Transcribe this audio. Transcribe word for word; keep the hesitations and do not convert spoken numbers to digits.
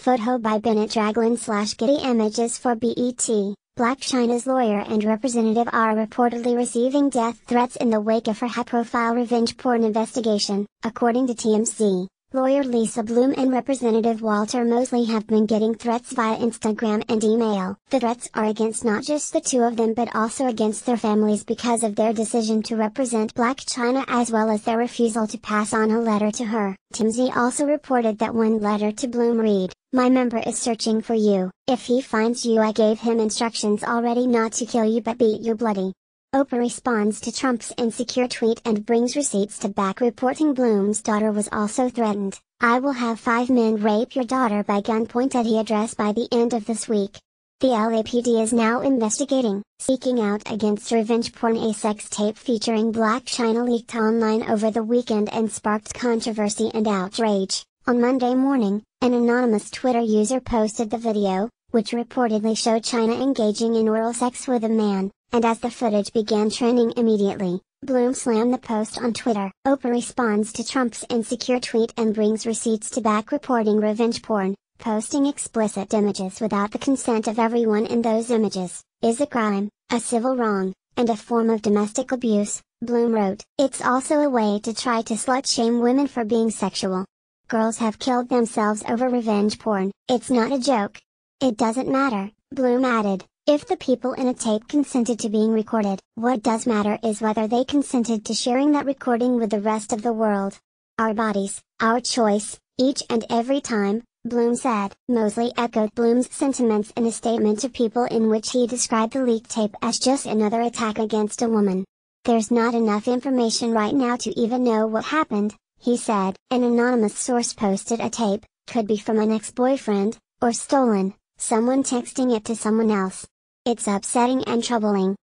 Photo by Bennett. Raglin slash Getty Images for B E T. Blac Chyna's lawyer and representative are reportedly receiving death threats in the wake of her high-profile revenge porn investigation, according to T M Z. Lawyer Lisa Bloom and Representative Walter Mosley have been getting threats via Instagram and email. The threats are against not just the two of them but also against their families because of their decision to represent Blac Chyna as well as their refusal to pass on a letter to her. T M Z also reported that one letter to Bloom read, "My member is searching for you. If he finds you, I gave him instructions already not to kill you but beat you bloody." Oprah responds to Trump's insecure tweet and brings receipts to back reporting Bloom's daughter was also threatened. "I will have five men rape your daughter by gunpoint," at he address by the end of this week. The L A P D is now investigating, seeking out against revenge porn. A sex tape featuring Blac Chyna leaked online over the weekend and sparked controversy and outrage. On Monday morning, an anonymous Twitter user posted the video, which reportedly showed Chyna engaging in oral sex with a man, and as the footage began trending immediately, Bloom slammed the post on Twitter. Oprah responds to Trump's insecure tweet and brings receipts to back reporting revenge porn. "Posting explicit images without the consent of everyone in those images is a crime, a civil wrong, and a form of domestic abuse," Bloom wrote. "It's also a way to try to slut-shame women for being sexual. Girls have killed themselves over revenge porn. It's not a joke. It doesn't matter," Bloom added, "if the people in a tape consented to being recorded. What does matter is whether they consented to sharing that recording with the rest of the world. Our bodies, our choice, each and every time," Bloom said. Mosley echoed Bloom's sentiments in a statement to People in which he described the leaked tape as just another attack against a woman. "There's not enough information right now to even know what happened," he said. An anonymous source posted a tape, could be from an ex-boyfriend, or stolen, someone texting it to someone else. "It's upsetting and troubling,"